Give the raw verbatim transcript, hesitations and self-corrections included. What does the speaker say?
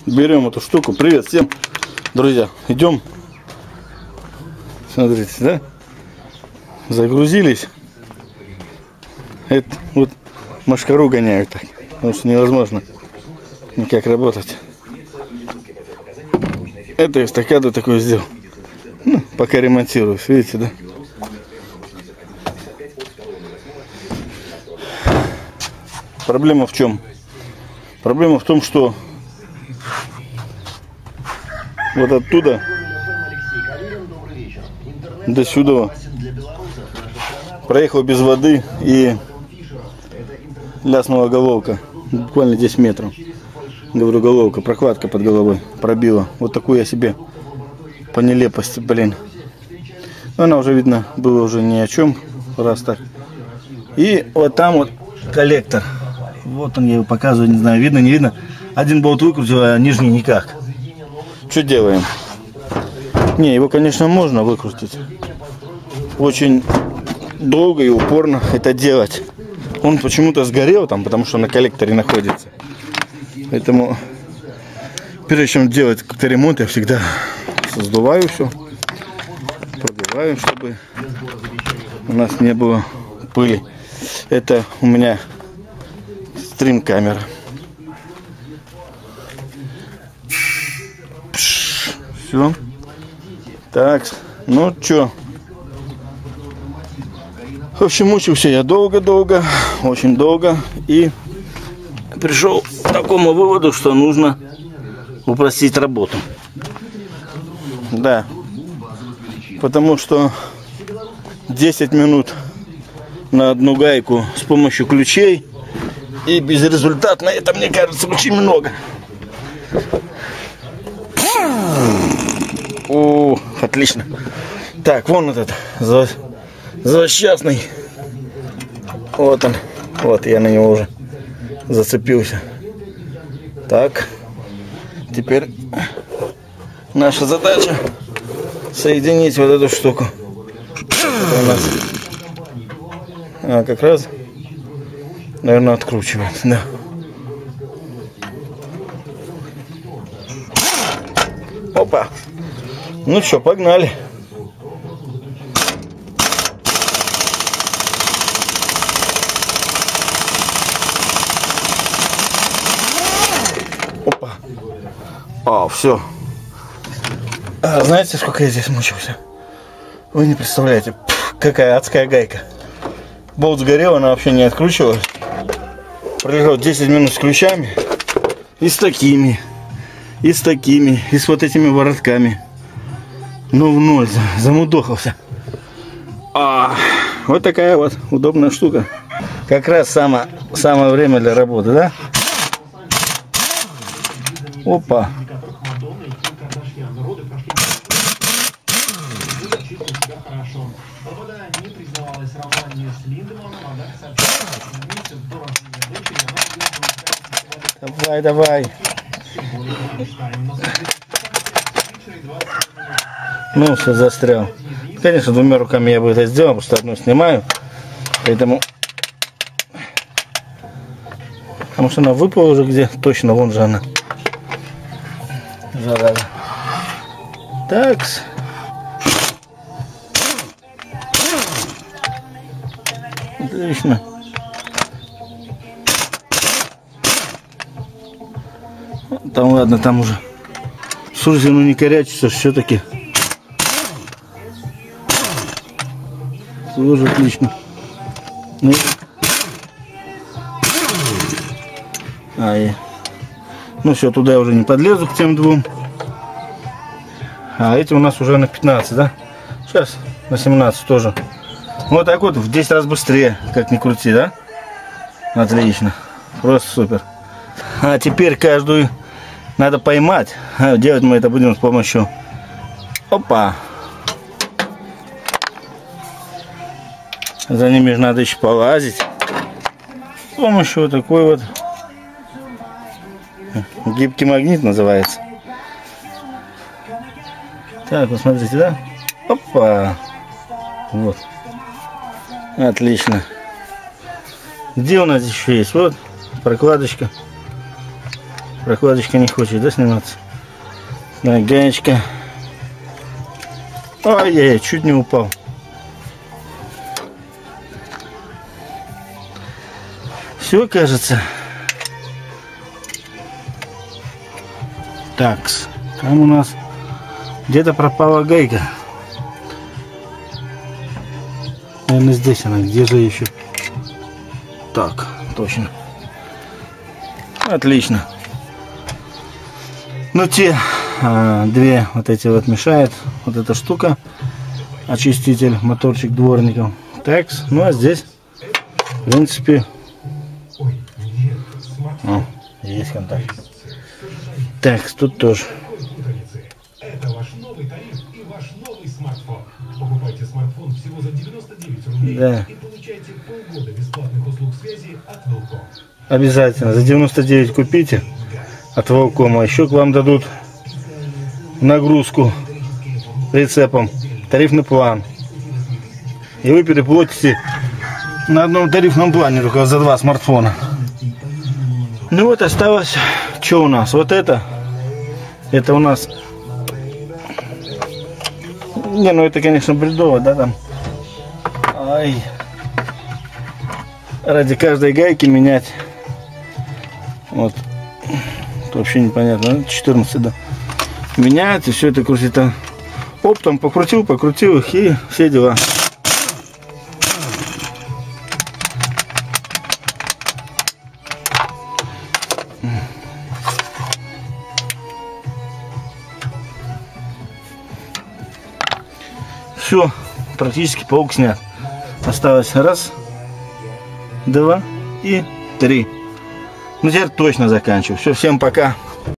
берем эту штуку. Привет всем, друзья. Идем. Смотрите, да? Загрузились. Это вот машкару гоняют так, потому что невозможно никак работать. Это эстакаду такое сделал. Ну, пока ремонтируюсь, видите, да? Проблема в чем? Проблема в том, что вот оттуда до сюда проехал без воды и ляснула головка. Буквально десять метров. Говорю, головка, прокладка под головой пробила. Вот такую я себе по нелепости, блин. Она уже, видно, было уже ни о чем. Раз так. И вот там вот коллектор. Вот он, я его показываю, не знаю, видно, не видно. Один болт выкрутил, а нижний никак. Что делаем? Не, его, конечно, можно выкрутить. Очень долго и упорно это делать. Он почему-то сгорел там, потому что на коллекторе находится. Поэтому, прежде чем делать какой-то ремонт, я всегда сдуваю все, пробиваю, чтобы у нас не было пыли. Это у меня стрим-камера. Все. Так, ну чё. В общем, мучился я долго-долго, очень долго. И пришел к такому выводу, что нужно упростить работу. Да. Потому что десять минут на одну гайку с помощью ключей и безрезультатно, это, мне кажется, очень много. О, отлично. Так, вон этот злосчастный. Вот он. Вот я на него уже зацепился. Так. Теперь наша задача соединить вот эту штуку. Это у нас, а, как раз, наверное, откручивает. Да. Опа. Ну что, погнали. Опа. А, все. А, знаете, сколько я здесь мучился? Вы не представляете. Пфф, какая адская гайка. Болт сгорел, она вообще не откручивалась. Пролежал десять минут с ключами. И с такими. И с такими. И с вот этими воротками. Ну в ноль. Замудохался. А, вот такая вот удобная штука. Как раз само, самое время для работы, да? Опа. Давай, давай. Ну, все, застрял. Конечно, двумя руками я бы это сделал, просто одну снимаю. Поэтому... Потому что она выпала уже где? Точно, вон же она. Зараза. Такс. Отлично. Там, ладно, там уже. Слушайте, ну не корячится, все-таки. Тоже отлично. Ну. Ай. Ну все, туда я уже не подлезу к тем двум. А эти у нас уже на пятнадцать, да? Сейчас на семнадцать тоже. Вот так вот в десять раз быстрее, как ни крути, да? Отлично. Просто супер. А теперь каждую надо поймать. А делать мы это будем с помощью... Опа! За ними же надо еще полазить. С помощью вот такой вот... Гибкий магнит называется. Так, вот смотрите, да? Опа! Вот. Отлично. Где у нас еще есть? Вот прокладочка. Прокладочка не хочет, да, сниматься? Да, гаечка. Ой-яй-яй, чуть не упал. Все, кажется. Такс. Там у нас где-то пропала гайка. Наверное, здесь она. Где же еще? Так, точно. Отлично. Ну, те а, две вот эти вот мешают. Вот эта штука. Очиститель, моторчик дворников. Такс. Ну, а здесь, в принципе, о, есть контакт. Так, тут тоже. Это ваш новый тариф и ваш новый смартфон. Покупайте смартфон всего за девяносто девять рублей, да, и получайте полгода бесплатных услуг связи от Велком. Обязательно. За девяносто девять купите от Велкома. Еще к вам дадут нагрузку прицепом, тарифный план. И вы переплатите на одном тарифном плане только за два смартфона. Ну вот осталось, что у нас? Вот это. Это у нас... Не, ну это, конечно, бредово, да, там. Ай. Ради каждой гайки менять. Вот. Это вообще непонятно. четырнадцать, да. Менять, и все это крутит. Оптом покрутил, покрутил их, и все дела. Все, практически паук снят. Осталось раз, два и три. Ну теперь точно заканчиваю. Все, всем пока.